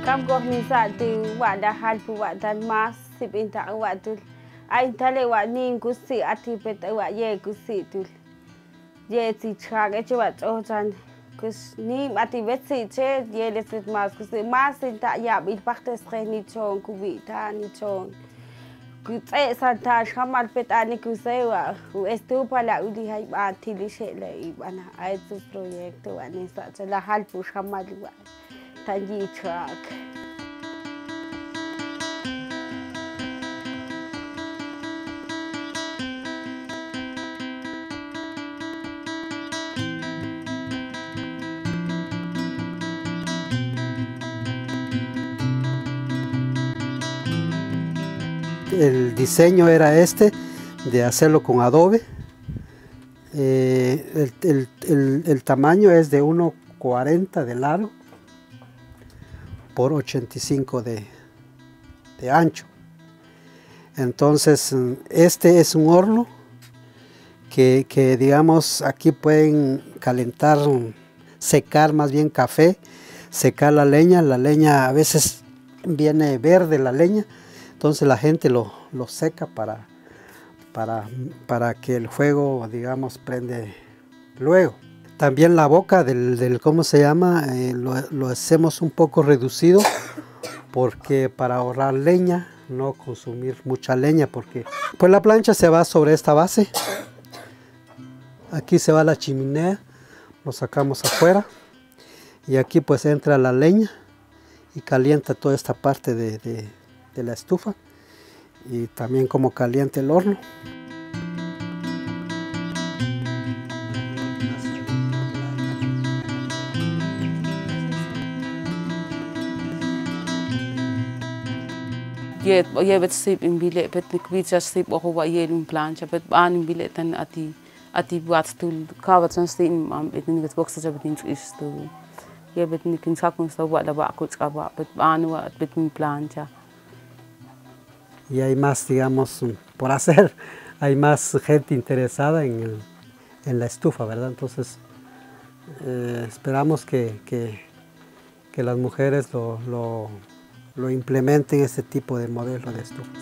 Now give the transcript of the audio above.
kam gornisa ti wada halpu wadan mas sipinta wadul ay tale wani kusi ati pet wa ye kusi tul ye ti chage che wa ojan kus ni ati vetsi che ye lesit mas kusi mas inta ya bil partes ni chon kubita ni chon kutse santa shamal pet ani kusewa estupa la uli hay ati lishele ibana ay tu proyecto wani sa la halpu shamal wa tangi truck. El diseño era este, de hacerlo con adobe. El tamaño es de 1,40 de largo por 85 de ancho. Entonces, este es un horno que digamos, aquí pueden calentar, secar más bien café, secar la leña a veces viene verde la leña, entonces la gente lo seca para que el fuego, digamos, prende luego. También la boca del ¿cómo se llama? Lo hacemos un poco reducido porque para ahorrar leña, no consumir mucha leña, porque pues la plancha se va sobre esta base. Aquí se va la chimenea, lo sacamos afuera y aquí pues entra la leña y calienta toda esta parte de la estufa y también como calienta el horno. Ye bet sip in bile bet nikvitsa sip oku wa ye in plancha bet an in bile tan ati buat stul kawat san stin am bet ni bet box sa bet in stu ye bet nikin sakun sta wa da ba ku ska ba bet an wa bet in plancha. Y hay más, digamos, por hacer, hay más gente interesada en la estufa, ¿verdad? Entonces, esperamos que las mujeres lo implementen, este tipo de modelo de estufas.